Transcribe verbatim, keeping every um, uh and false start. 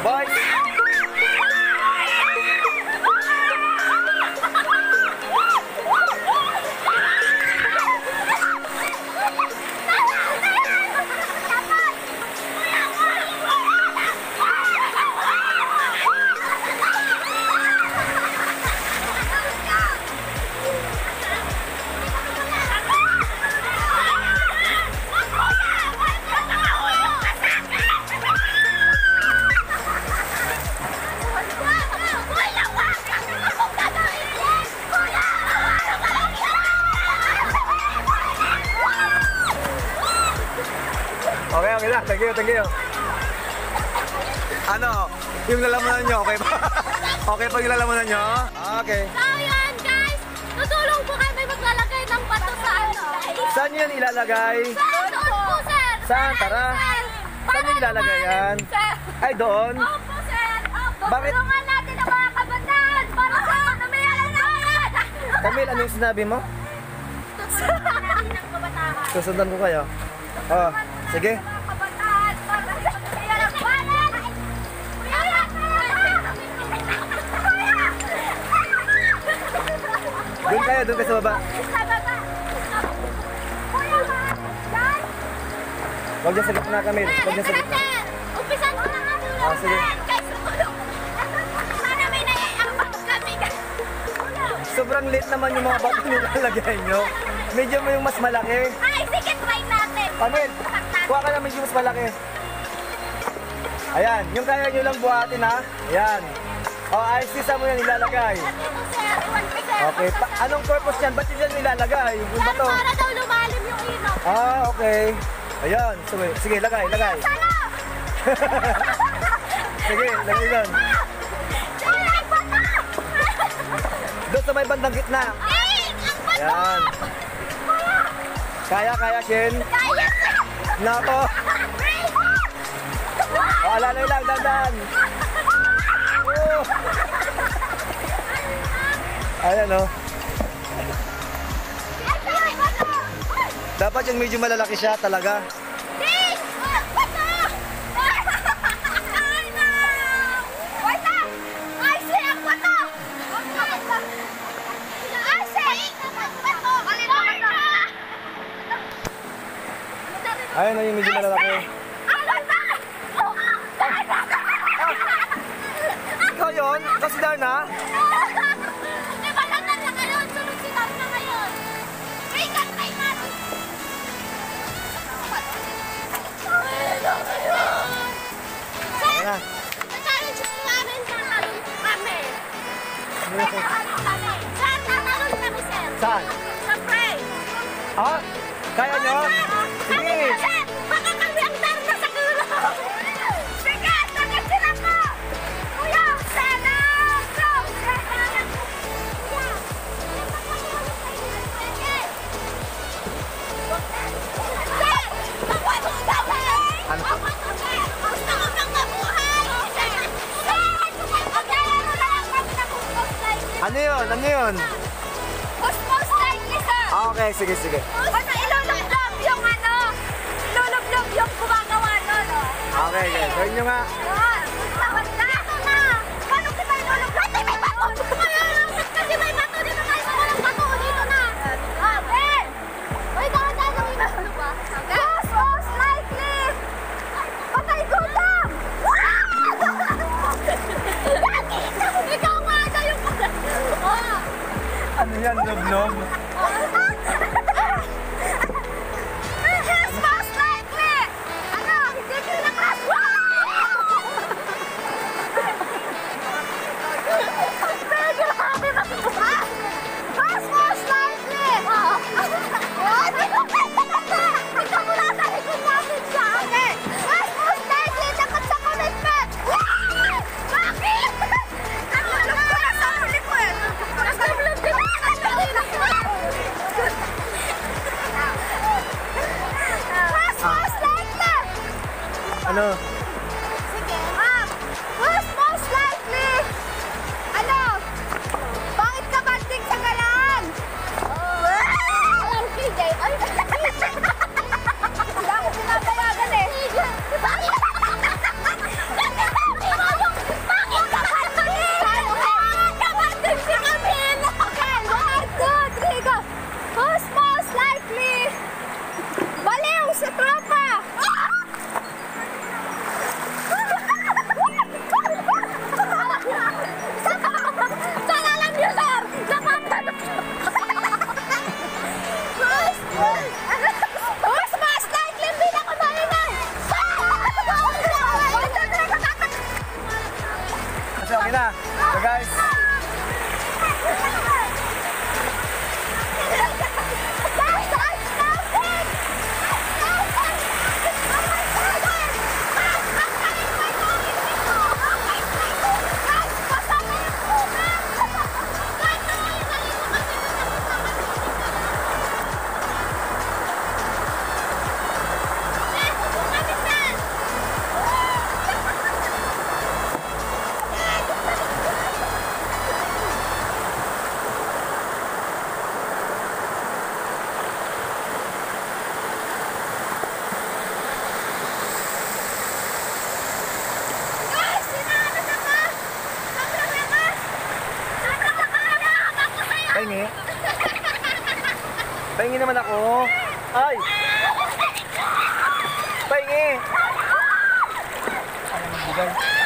Boys! Okay, okay lang. Thank you, thank you. Ano? Yung lalamunan nyo, okay ba? Okay pa yung lalamunan nyo? Okay. So yun guys, tutulong po kami maglalagay ng bato sa ano. Saan yun ilalagay? Saan? Doon po sir. Saan? Tara. Saan yung ilalagay yan? Ay, doon? Opo sir. Opo. Bakit? Tulungan natin ang mga kabataan para sa pamamayan ng bayan. Camille, ano yung sinabi mo? Tutulungan natin ang kabataan. Susundan ko kayo. Oh, sige. Mga kabataan para sa pamamayan ng bayan. Doon kayo, doon kayo sa baba. Huwag dyan sa gitna, Camille. Huwag dyan sa gitna. Umpisan ko na nga tulungan. Ah, sige. Guys, tulong. Sana may naiambang kami. Sobrang lit naman yung mga bato nilalagay nyo. Medyo mo yung mas malaki. Ay, sige, try natin. Camille, kuha ka na medyo mas malaki. Ayan, yung kaya nyo lang buhatin ha. Ayan. O, oh, ayos isa mo yan nilalagay. At ito, sir. Iwan ko, sir. Okay, pa anong purpose yan? Ba't yun yan nilalagay? Yung bato? Para daw lumalim yung ilog. Ah, okay. Ayan, sige, sige, lagay, lagay. Sana! Sige, lagay doon. Sir, ay bata! Doon sa may bandang gitna. Ay, ang bato! Ayan. Kaya, kaya, Shin. Kaya, sir! Nako. O, alalay lang, dandan. Oh. Ayan, o. Ay, sir, ay bato! Dapat yung medyo malalaki siya talaga. Ding! Bato! Ay, no! Wait lang! Ay, sir, ang bato! Ay, sir! Ang bato! Ayan na yung medyo malalaki. Ikaw yun? Kasi Darna? Di ba lantan na ngayon? Sunod si Darna ngayon. May kantay natin. Ayan na. Challenge mo namin, tatalon kami. Tatalon kami. Sir, tatalon kami, sir. Saan? Sa pray. Ah, kaya nyo? Sige. Sir, baka kami ang Darna sa gulo. Sige, sakit sila ko. Kuya, Sena, go. Sena. Kuya. Sir, baka mo gawin. Ano? Ako to, sir. Gusto ko pang mabuhay. Sir, sir. Okay, ano na lang kami na kung post likely. Ano yun? Ano yun? Post post likely, sir. Ah, okay, sige, sige. Basta ilulublob yung ano. Ilulublob yung gumagawa nun, oh. Okay, okay. Gawin nyo nga. Yan. Basta ito na. Paano kita ilulublob? Kasi may bato. Kaya lang, kasi may bato dito tayo. Walang bato dito na. Ah, Ben. Uy, dahan-dahan yung iba. ba? Post post likely. Patay ko lang. Ikaw nga na yung... Oh. Ano yan, log-log? Yes, most likely! Ano? Hindi ko nakas... Medyo happy ba ito? Mas most likely! Oh, hindi ko pwede na ba? Ito mula sa likod natin siya. Okay. Mas most likely, dapat sa commitment. Bakit? Nagulog ko na sa huli ko eh. Nagulog din ako sa huli ko. Mas most likely! Ano? Sige. Ah, mas most likely! Ano? Bakit ka banding sa galaan? Oh. Alam, K J. Ay, hindi ako pinapayagan eh. Pahingi naman ako. Ay! Pahingi! Ay, bigay.